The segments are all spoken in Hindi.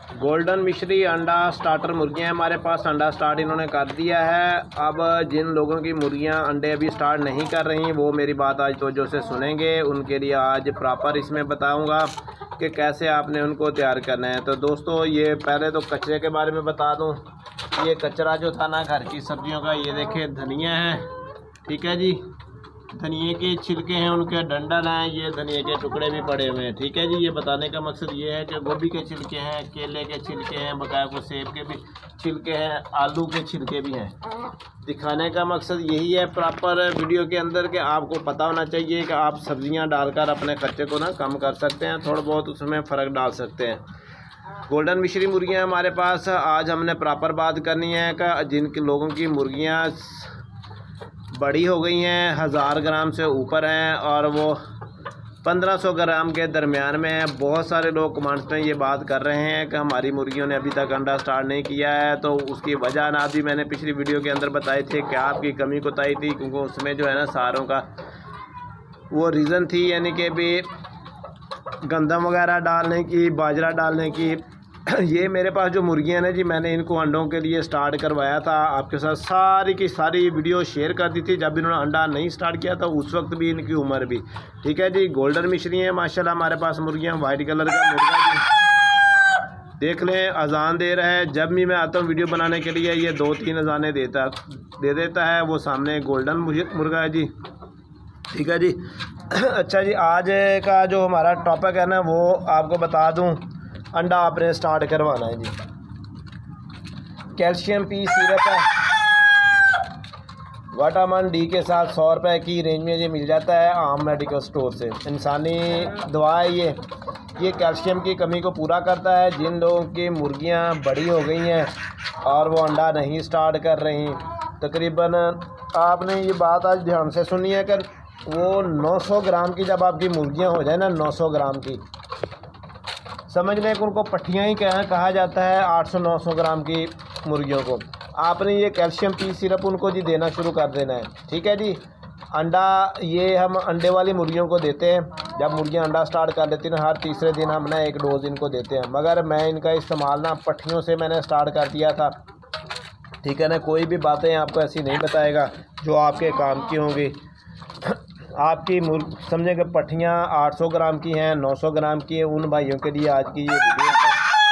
गोल्डन मिश्री अंडा स्टार्टर मुर्गियां हमारे पास अंडा स्टार्ट इन्होंने कर दिया है। अब जिन लोगों की मुर्गियां अंडे अभी स्टार्ट नहीं कर रही वो मेरी बात आज तवज्जो से सुनेंगे, उनके लिए आज प्रॉपर इसमें बताऊंगा कि कैसे आपने उनको तैयार करना है। तो दोस्तों ये पहले तो कचरे के बारे में बता दूं। ये कचरा जो था ना घर की सब्जियों का, ये देखें धनिया है, ठीक है जी, धनिए के छिलके हैं, उनके डंडल हैं, ये धनिए के टुकड़े भी पड़े हुए हैं, ठीक है जी। ये बताने का मकसद ये है कि गोभी के छिलके हैं, केले के छिलके हैं, बकाया को सेब के भी छिलके हैं, आलू के छिलके भी हैं। दिखाने का मकसद यही है प्रॉपर वीडियो के अंदर कि आपको पता होना चाहिए कि आप सब्जियां डालकर अपने खर्चे को ना कम कर सकते हैं, थोड़ा बहुत उसमें फ़र्क डाल सकते हैं। गोल्डन मिश्री मुर्गियाँ हमारे पास आज हमने प्रॉपर बात करनी है कि जिन लोगों की मुर्गियाँ बड़ी हो गई हैं, 1000 ग्राम से ऊपर हैं और वो 1500 ग्राम के दरमियान में है। बहुत सारे लोग कमेंट्स में ये बात कर रहे हैं कि हमारी मुर्गियों ने अभी तक अंडा स्टार्ट नहीं किया है। तो उसकी वजह ना भी मैंने पिछली वीडियो के अंदर बताई थी कि आपकी कमी कोताही थी, क्योंकि उसमें जो है ना सारों का वो रीज़न थी, यानी कि भी गंदम वगैरह डालने की, बाजरा डालने की। ये मेरे पास जो मुर्गियां हैं जी, मैंने इनको अंडों के लिए स्टार्ट करवाया था, आपके साथ सारी की सारी वीडियो शेयर कर दी थी जब इन्होंने अंडा नहीं स्टार्ट किया था, उस वक्त भी इनकी उम्र भी, ठीक है जी। गोल्डन मिश्री है माशाल्लाह हमारे पास मुर्गियां, वाइट कलर का मुर्गा जी देख लें, अजान दे रहा है। जब भी मैं आता हूँ वीडियो बनाने के लिए ये 2-3 अजानें दे देता है। वो सामने गोल्डन मुर्गा है जी, ठीक है जी। अच्छा जी, आज का जो हमारा टॉपिक है ना वो आपको बता दूं, अंडा आपने स्टार्ट करवाना है जी। कैल्शियम पी सिरप है, विटामिन डी के साथ 100 रुपये की रेंज में ये मिल जाता है आम मेडिकल स्टोर से। इंसानी दवा है ये कैल्शियम की कमी को पूरा करता है। जिन लोगों की मुर्गियां बड़ी हो गई हैं और वो अंडा नहीं स्टार्ट कर रही, तकरीबन आपने ये बात आज ध्यान से सुनी है कि वो 900 ग्राम की जब आपकी मुर्गियां हो जाए ना, 900 ग्राम की, समझ लें कि उनको पट्टियाँ ही कहा जाता है। 800-900 ग्राम की मुर्गियों को आपने ये कैल्शियम पी सिरप उनको जी देना शुरू कर देना है, ठीक है जी। अंडा ये हम अंडे वाली मुर्गियों को देते हैं, जब मुर्गियाँ अंडा स्टार्ट कर लेती हैं ना, हर तीसरे दिन हम ना 1 डोज इनको देते हैं। मगर मैं इनका इस्तेमाल ना पट्टियों से मैंने स्टार्ट कर दिया था, ठीक है ना। कोई भी बातें आपको ऐसी नहीं बताएगा जो आपके काम की होंगी। आपकी समझे कि पट्टियाँ 800 ग्राम की हैं, 900 ग्राम की हैं, उन भाइयों के लिए आज की ये वीडियो है,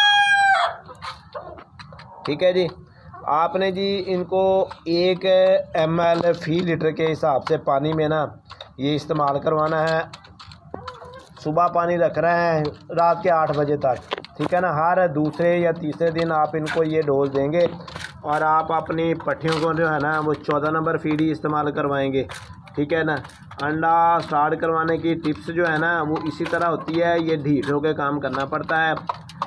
ठीक है जी। आपने जी इनको 1 ml फी लीटर के हिसाब से पानी में ना ये इस्तेमाल करवाना है। सुबह पानी रख रहे हैं रात के 8 बजे तक, ठीक है ना। हर दूसरे या तीसरे दिन आप इनको ये डोज देंगे और आप अपनी पट्टियों को जो है ना वो 14 नंबर फीड ही इस्तेमाल करवाएंगे, ठीक है ना। अंडा स्टार्ट करवाने की टिप्स जो है ना वो इसी तरह होती है, ये ढीठ होकर काम करना पड़ता है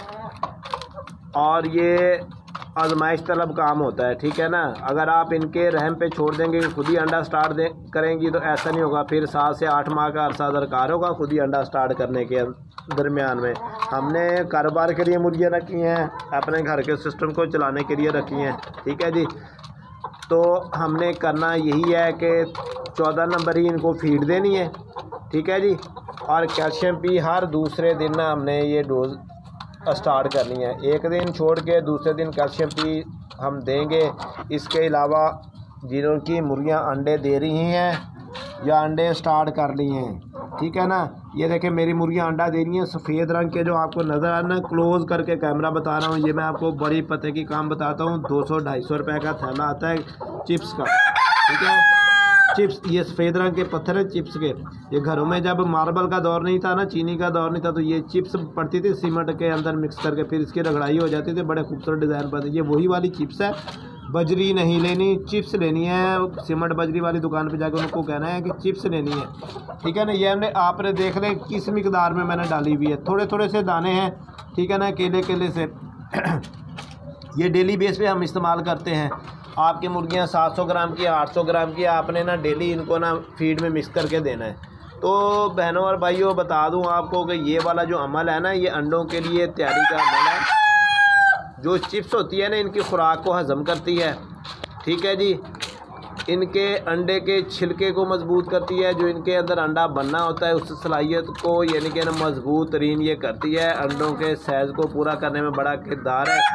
और ये आजमाइश तलब काम होता है, ठीक है ना। अगर आप इनके रहम पे छोड़ देंगे कि खुद ही अंडा स्टार्ट करेंगी तो ऐसा नहीं होगा। फिर 7 से 8 माह का अरसा दरकार होगा खुद ही अंडा स्टार्ट करने के दरमियान में। हमने कारोबार के लिए मुर्गियाँ रखी हैं, अपने घर के सिस्टम को चलाने के लिए रखी हैं, ठीक है जी। तो हमने करना यही है कि 14 नंबर ही इनको फीड देनी है, ठीक है जी। और कैल्शियम पी हर दूसरे दिन ना हमने ये डोज स्टार्ट करनी है, 1 दिन छोड़ के दूसरे दिन कैल्शियम पी हम देंगे। इसके अलावा जिन्हों की मुर्गियां अंडे दे रही हैं या अंडे स्टार्ट कर ली हैं, ठीक है ना। ये देखें मेरी मुर्गियां अंडा दे रही हैं, सफ़ेद रंग के जो आपको नज़र आ रहा है, क्लोज़ करके कैमरा बता रहा हूँ। ये मैं आपको बड़ी पते की काम बताता हूँ। 200-250 रुपये का थैला आता है चिप्स का, ठीक है। चिप्स ये सफ़ेद रंग के पत्थर हैं चिप्स के। ये घरों में जब मार्बल का दौर नहीं था ना, चीनी का दौर नहीं था, तो ये चिप्स पड़ती थी सीमेंट के अंदर मिक्स करके, फिर इसकी रगड़ाई हो जाती थी, बड़े खूबसूरत डिज़ाइन बनते। ये वही वाली चिप्स है, बजरी नहीं लेनी, चिप्स लेनी है। सीमेंट बजरी वाली दुकान पे जाकर उनको कहना है कि चिप्स लेनी है, ठीक है ना। ये हमने आपने देख लें किस मिकदार में मैंने डाली हुई है, थोड़े थोड़े से दाने हैं, ठीक है ना, केले से। ये डेली बेस पे हम इस्तेमाल करते हैं। आपकी मुर्गियां 700 ग्राम की, 800 ग्राम की, आपने ना डेली इनको ना फीड में मिक्स करके देना है। तो बहनों और भाइयों बता दूं आपको कि ये वाला जो अमल है ना, ये अंडों के लिए तैयारी का अमल है। जो चिप्स होती है ना, इनकी खुराक को हज़म करती है, ठीक है जी। इनके अंडे के छिलके को मजबूत करती है। जो इनके अंदर अंडा बनना होता है उस सलाहियत को यानी कि मजबूत तरीन ये करती है। अंडों के साइज़ को पूरा करने में बड़ा किरदार है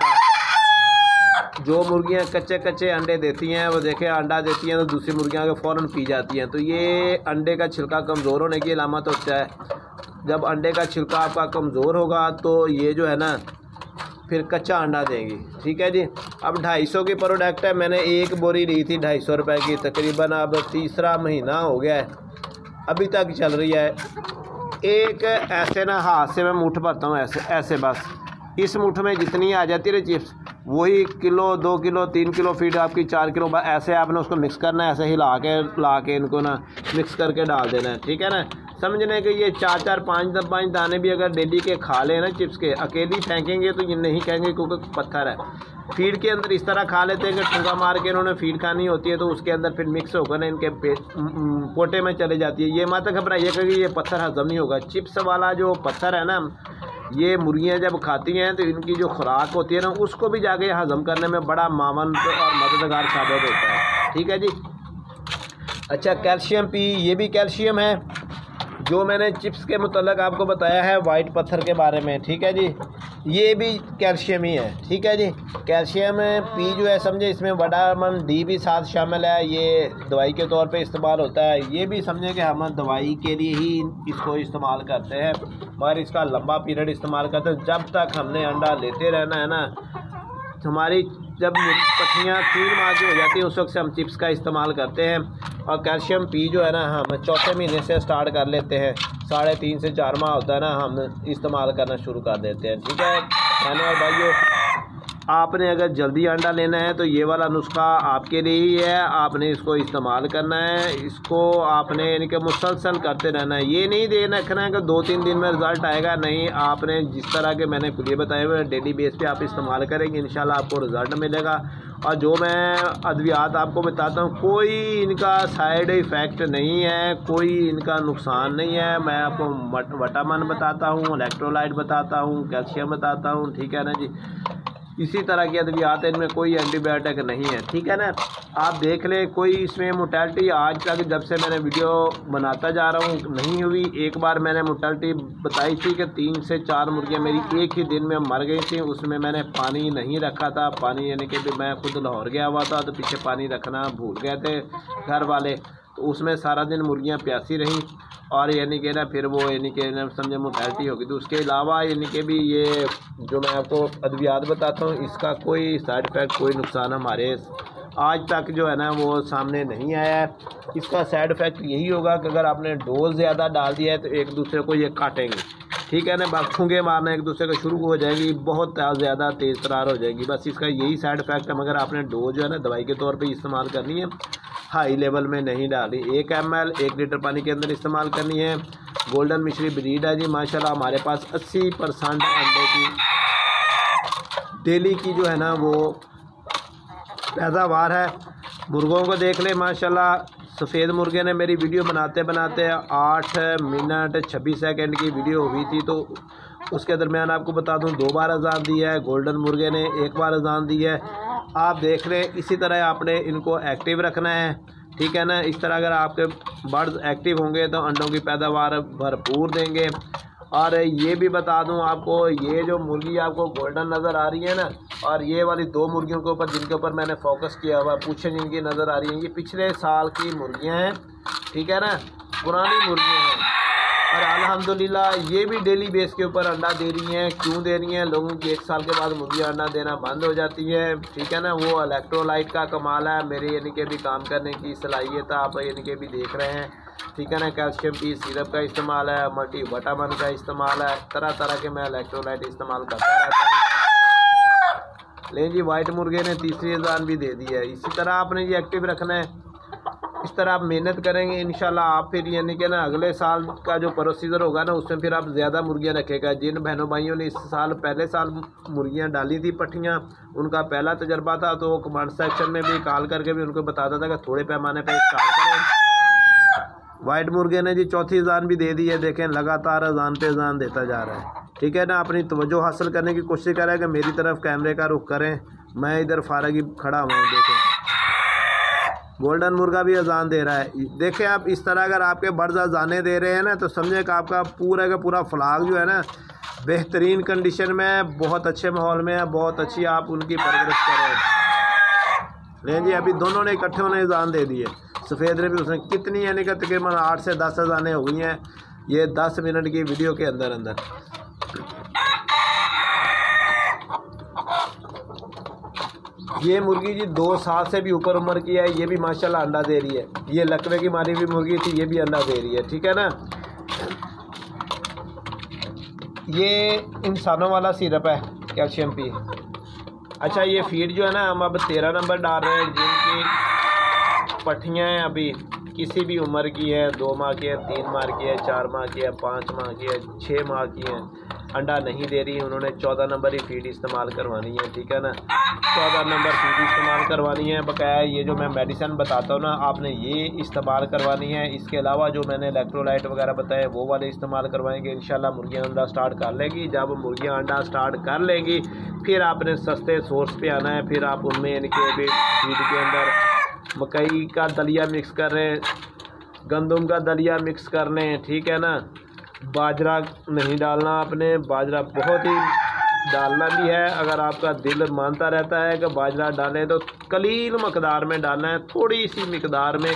इसका। जो मुर्गियां कच्चे कच्चे अंडे देती हैं वो देखें अंडा देती हैं तो दूसरी मुर्गियां के फ़ौरन पी जाती हैं, तो ये अंडे का छिलका कमज़ोर होने की अलामत होता है। जब अंडे का छिलका आपका कमज़ोर होगा तो ये जो है ना फिर कच्चा अंडा देंगी। ठीक है जी। अब 250 की प्रोडक्ट है, मैंने एक बोरी ली थी 250 रुपये की, तकरीबन अब तीसरा महीना हो गया है, अभी तक चल रही है। एक ऐसे ना हाथ से मैं मुठ भरता हूँ ऐसे ऐसे, बस इस मुठ में जितनी आ जाती है चिप्स वही किलो 2 किलो 3 किलो फीड आपकी 4 किलो, ऐसे आपने उसको मिक्स करना है, ऐसे ही ला के इनको ना मिक्स करके डाल देना है। ठीक है ना। समझने कि ये 4 5 दाने भी अगर डेली के खा लें ना चिप्स के, अकेली फेंकेंगे तो ये नहीं खाएंगे क्योंकि पत्थर है। फीड के अंदर इस तरह खा लेते हैं कि ठुंगा मार के इन्होंने फीड खानी होती है तो उसके अंदर फिर मिक्स होकर ना इनके पोटे में चले जाती है। ये मत घबराइएगा कि ये पत्थर हजम नहीं होगा। चिप्स वाला जो पत्थर है ना, ये मुर्गियाँ जब खाती हैं तो इनकी जो खुराक होती है ना उसको भी जाके हजम करने में बड़ा मावन और मददगार साबित होता है। ठीक है जी। अच्छा, कैल्शियम पी, ये भी कैल्शियम है जो मैंने चिप्स के मुतल्लक आपको बताया है वाइट पत्थर के बारे में। ठीक है जी, ये भी कैल्शियम ही है। ठीक है जी। कैल्शियम पी जो है समझे इसमें विटामिन डी भी साथ शामिल है, ये दवाई के तौर पे इस्तेमाल होता है। ये भी समझे कि हम दवाई के लिए ही इसको इस्तेमाल करते हैं, मगर इसका लंबा पीरियड इस्तेमाल करते हैं। जब तक हमने अंडा लेते रहना है ना, हमारी जब पट्टियाँ 3 माह की हो जाती है उस वक्त से हम चिप्स का इस्तेमाल करते हैं। और कैल्शियम पी जो है ना हम चौथे महीने से स्टार्ट कर लेते हैं, 3.5 से 4 माह होता है ना हम इस्तेमाल करना शुरू कर देते हैं। ठीक है बहनों और भाइयों, आपने अगर जल्दी अंडा लेना है तो ये वाला नुस्खा आपके लिए ही है, आपने इसको इस्तेमाल करना है। इसको आपने यानी कि मुसलसल करते रहना है, ये नहीं देना रखना है कि 2-3 दिन में रिज़ल्ट आएगा, नहीं। आपने जिस तरह के मैंने खुले बताए हुए डेली बेस पे आप इस्तेमाल करेंगे इंशाल्लाह आपको रिज़ल्ट मिलेगा। और जो मैं अद्वियात आपको बताता हूँ कोई इनका साइड इफ़ेक्ट नहीं है, कोई इनका नुकसान नहीं है। मैं आपको विटामिन बताता हूँ, इलेक्ट्रोलाइट बताता हूँ, कैल्शियम बताता हूँ। ठीक है ना जी। इसी तरह की अद्वियात है, इनमें कोई एंटीबायोटिक नहीं है। ठीक है ना। आप देख लें कोई इसमें मोर्टेलिटी आज तक जब से मैंने वीडियो बनाता जा रहा हूँ नहीं हुई। एक बार मैंने मोर्टेलिटी बताई थी कि 3 से 4 मुर्गियाँ मेरी एक ही दिन में मर गई थी, उसमें मैंने पानी नहीं रखा था। पानी यानी कि मैं खुद लाहौर गया हुआ था तो पीछे पानी रखना भूल गए थे घर वाले, तो उसमें सारा दिन मुर्गियाँ प्यासी रहीं और यानी कि ना फिर वो यानी कि ना समझे मोर्टेलिटी होगी। तो उसके अलावा यानी कि भी ये जो मैं आपको अद्वियात बताता हूँ इसका कोई साइड इफ़ेक्ट कोई नुकसान हमारे आज तक जो है ना वो सामने नहीं आया है। इसका साइड इफ़ेक्ट यही होगा कि अगर आपने डोज ज़्यादा डाल दिया है तो एक दूसरे को ये काटेंगे। ठीक है ना, ठूंगे मारना एक दूसरे को शुरू हो जाएगी, बहुत ज़्यादा तेज़ तरार हो जाएगी। बस इसका यही साइड इफ़ेक्ट है, मगर आपने डोज जो है ना दवाई के तौर पे इस्तेमाल करनी है, हाई लेवल में नहीं डाली। 1 ml 1 लीटर पानी के अंदर इस्तेमाल करनी है। गोल्डन मिश्री ब्रीड है जी माशाल्लाह, हमारे पास 80% अंडे की डेली की जो है ना वो पैदावार है। मुर्गों को देख ले माशाल्लाह, सफ़ेद मुर्गे ने मेरी वीडियो बनाते बनाते 8 मिनट 26 सेकंड की वीडियो हुई थी, तो उसके दरमियान आपको बता दूं 2 बार अजान दी है। गोल्डन मुर्गे ने 1 बार अजान दी है। आप देख रहे इसी तरह आपने इनको एक्टिव रखना है। ठीक है ना। इस तरह अगर आपके बर्ड्स एक्टिव होंगे तो अंडों की पैदावार भरपूर देंगे। और ये भी बता दूं आपको, ये जो मुर्गी आपको गोल्डन नज़र आ रही है ना, और ये वाली 2 मुर्गियों के ऊपर जिनके ऊपर मैंने फोकस किया हुआ, पूछे जिनकी नज़र आ रही हैं, ये पिछले साल की मुर्गियां हैं। ठीक है ना, पुरानी मुर्गियां हैं और अल्हम्दुलिल्लाह ये भी डेली बेस के ऊपर अंडा दे रही हैं। क्यों दे रही हैं? लोगों की 1 साल के बाद मुर्गियाँ अंडा देना बंद हो जाती है। ठीक है ना, वो इलेक्ट्रोलाइट का कमाल है, मेरे यानी कि भी काम करने की सलाहियत आप यानी कि भी देख रहे हैं। ठीक है ना, कैल्शियम की सिरप का इस्तेमाल है, मल्टी विटामिन का इस्तेमाल है, तरह तरह के मैं इलेक्ट्रोलाइट इस्तेमाल करता रहता हूँ। लेकिन जी वाइट मुर्गे ने तीसरी अजान भी दे दी है। इसी तरह आपने ये एक्टिव रखना है। इस तरह आप मेहनत करेंगे इंशाल्लाह आप फिर यानी कि ना अगले साल का जो प्रोसीजर होगा ना उसमें फिर आप ज़्यादा मुर्गियाँ रखेगा। जिन बहनों भाइयों ने इस साल पहले साल मुर्गियाँ डाली थी पट्टियाँ, उनका पहला तजर्बा था, तो वो कमेंट सेक्शन में भी कॉल करके भी उनको बताता था कि थोड़े पैमाने पर स्टार्ट करें। वाइट मुर्गे ने जी चौथी अजान भी दे दी है। देखें लगातार अजान पे अजान देता जा रहा है। ठीक है ना, अपनी तवज्जो हासिल करने की कोशिश करें कि मेरी तरफ कैमरे का रुख करें, मैं इधर फारगी खड़ा हुआ हूँ। देखें गोल्डन मुर्गा भी अजान दे रहा है। देखें आप, इस तरह अगर आपके बर्ड्स अजाने दे रहे हैं ना, तो समझे कि आपका पूरा का पूरा फ्लाग जो है ना बेहतरीन कंडीशन में, बहुत अच्छे माहौल में है, बहुत अच्छी आप उनकी परवरिश करें। लेकिन जी अभी दोनों ने इकट्ठे उन्हें अजान दे दी है। सफ़ेद ने भी उसने कितनी, यानी कि तकरीबन 8 से 10 अजानें हो गई हैं ये 10 मिनट की वीडियो के अंदर अंदर। ये मुर्गी जी 2 साल से भी ऊपर उम्र की है, ये भी माशाल्लाह अंडा दे रही है। ये लकवे की मारी हुई मुर्गी थी, ये भी अंडा दे रही है, ठीक है ना। ये इंसानों वाला सिरप है, कैल्शियम पी। अच्छा, ये फीड जो है ना हम अब 13 नंबर डाल रहे हैं, जिनकी पट्टियाँ हैं अभी किसी भी उम्र की है, 2 माह की है, 3 माह की है, 4 माह की है, 5 माह की है, 6 माह की है, अंडा नहीं दे रही। उन्होंने 14 नंबर ही फीड इस्तेमाल करवानी है, ठीक है ना। 14 नंबर फीड इस्तेमाल करवानी है। बकाया ये जो मैं मेडिसिन बताता हूँ ना, आपने ये इस्तेमाल करवानी है। इसके अलावा जो मैंने इलेक्ट्रोलाइट वगैरह बताए वो वाले इस्तेमाल करवाएंगे। इंशाल्लाह मुर्गियाँ अंडा स्टार्ट कर लेगी। जब मुर्गियाँ अंडा स्टार्ट कर लेगी फिर आपने सस्ते सोर्स पे आना है। फिर आप उनमें इनके भी फीड के अंदर मकई का दलिया मिक्स कर रहे हैं, गंदम का दलिया मिक्स कर लें, ठीक है ना। बाजरा नहीं डालना आपने, बाजरा बहुत ही डालना भी है। अगर आपका दिल मानता रहता है कि बाजरा डालें तो कलील मकदार में डालना है, थोड़ी सी मकदार में,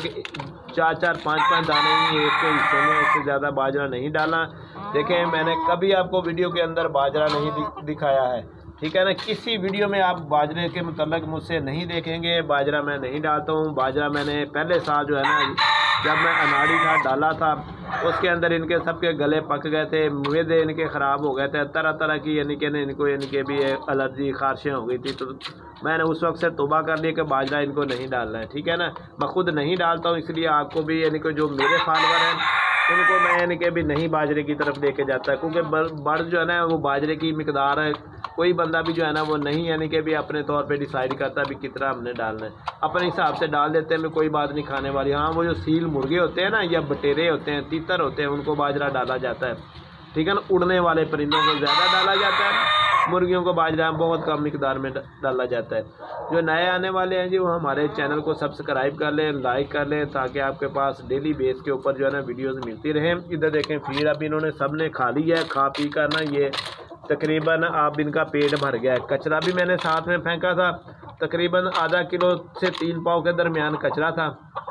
4-4, 5-5 दाने ही एक के हिस्से में, इससे ज़्यादा बाजरा नहीं डालना। देखें, मैंने कभी आपको वीडियो के अंदर बाजरा नहीं दिखाया है, ठीक है ना। किसी वीडियो में आप बाजरे के मतलब मुझसे नहीं देखेंगे। बाजरा मैं नहीं डालता हूँ। बाजरा मैंने पहले साल जो है ना, जब मैं अनाड़ी था डाला था, उसके अंदर इनके सबके गले पक गए थे, मेदे इनके ख़राब हो गए थे, तरह तरह की यानी कि इनको इनके भी एलर्जी खारिशें हो गई थी। तो मैंने उस वक्त से तौबा कर लिया कि बाजरा इनको नहीं डालना है, ठीक है ना। मैं खुद नहीं डालता हूँ, इसलिए आपको भी यानी कि जो मेरे फॉलोवर हैं उनको मैं यानी कि भी नहीं बाजरे की तरफ लेके जाता है, क्योंकि बर्ड जो है ना वो बाजरे की मिकदार है। कोई बंदा भी जो है ना वो नहीं यानी कि भी अपने तौर पे डिसाइड करता भी कितना हमने डालना है, अपने हिसाब से डाल देते हैं। मैं कोई बात नहीं खाने वाली। हाँ, वो जो सील मुर्गे होते हैं ना, या बटेरे होते हैं, तीतर होते हैं, उनको बाजरा डाला जाता है, ठीक है ना। उड़ने वाले परिंदों को ज़्यादा डाला जाता है, मुर्गियों को बाजरा बहुत कम मिकदार में डाला जाता है। जो नए आने वाले हैं जी, वो हमारे चैनल को सब्सक्राइब कर लें, लाइक कर लें, ताकि आपके पास डेली बेस के ऊपर जो है ना वीडियोज़ मिलती रहें। इधर देखें, फीड अब इन्होंने सब ने खा ली है। खा पी कर ना ये तकरीबन आप इनका पेट भर गया है। कचरा भी मैंने साथ में फेंका था, तकरीबन आधा किलो से 3 पाव के दरमियान कचरा था,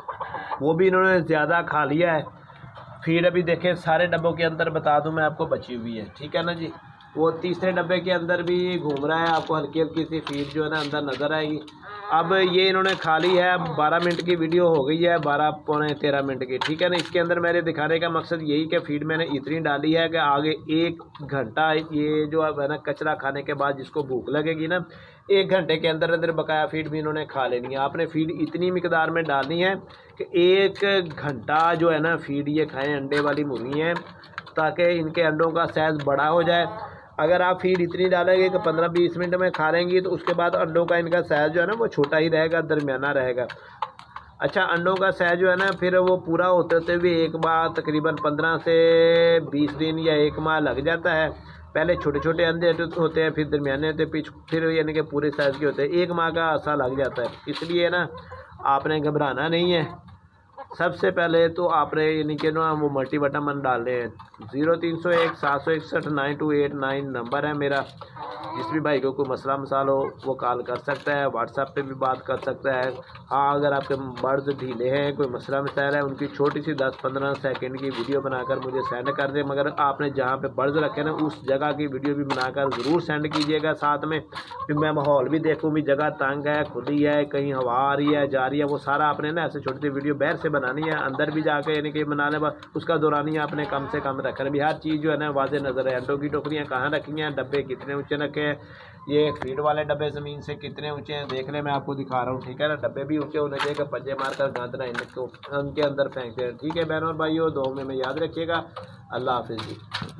वो भी इन्होंने ज़्यादा खा लिया है। फीड अभी देखें सारे डब्बों के अंदर बता दूं मैं आपको बची हुई है, ठीक है ना जी। वो तीसरे डब्बे के अंदर भी घूम रहा है, आपको हल्की हल्की सी फीड जो है ना अंदर नज़र आएगी। अब ये इन्होंने खा ली है। 12 मिनट की वीडियो हो गई है, 12 पौने 13 मिनट की, ठीक है ना। इसके अंदर मेरे दिखाने का मकसद यही कि फ़ीड मैंने इतनी डाली है कि आगे 1 घंटा ये जो है ना कचरा खाने के बाद जिसको भूख लगेगी ना, 1 घंटे के अंदर अंदर बकाया फ़ीड भी इन्होंने खा लेनी है। आपने फ़ीड इतनी मिकदार में डालनी है कि 1 घंटा जो है ना फ़ीड ये खाएँ। अंडे वाली मुर्गी हैं, ताकि इनके अंडों का साइज़ बड़ा हो जाए। अगर आप फीड इतनी डालेंगे कि 15-20 मिनट में खा लेंगी, तो उसके बाद अंडों का इनका साइज़ जो है ना वो छोटा ही रहेगा, दरमियाना रहेगा। अच्छा, अंडों का साइज़ जो है ना फिर वो पूरा होते होते हुए एक बार तकरीबन 15 से 20 दिन या 1 माह लग जाता है। पहले छोटे छोटे अंडे होते हैं, फिर दरमियाने होते हैं, फिर यानी कि पूरे साइज़ के होते हैं। 1 माह का अरसा लग जाता है। इसलिए ना आपने घबराना नहीं है। सबसे पहले तो आपने यानी कि ना वो मल्टीविटामिन डालने हैं। 0301 761 9289 नंबर है मेरा। जिस भी भाई को कोई मसला मसाल हो वो कॉल कर सकता है, व्हाट्सएप पे भी बात कर सकता है। हाँ, अगर आपके बर्ड्स ढीले हैं, कोई मसला मसाइल है, उनकी छोटी सी 10-15 सेकंड की वीडियो बनाकर मुझे सेंड कर दें। मगर आपने जहाँ पे बर्ड्स रखे ना उस जगह की वीडियो भी बनाकर ज़रूर सेंड कीजिएगा साथ में। फिर मैं माहौल भी देखूँ भी जगह तंग है, खुली है, कहीं हवा आ रही है, जा रही है, वो सारा आपने ना ऐसे छोटी सी वीडियो बाहर से बनानी है। अंदर भी जाके यानी कि बनाने पर उसका दौरानिया आपने कम से कम रखना भी। हर चीज़ जो है ना वाज़े नज़र है। अंडों की टोकरियाँ कहाँ रखी हैं, डब्बे कितने ऊँचे रखे हैं, ये फीड वाले डब्बे ज़मीन से कितने ऊँचे हैं देख ले, मैं आपको दिखा रहा हूँ, ठीक है ना। डब्बे भी ऊँचे होने चाहिए कि पंजे मारकर गांद ना इनको उनके अंदर फेंकते हैं, ठीक है बहनों और भाइयों। दुआ में याद रखिएगा। अल्लाह हाफिज़ जी।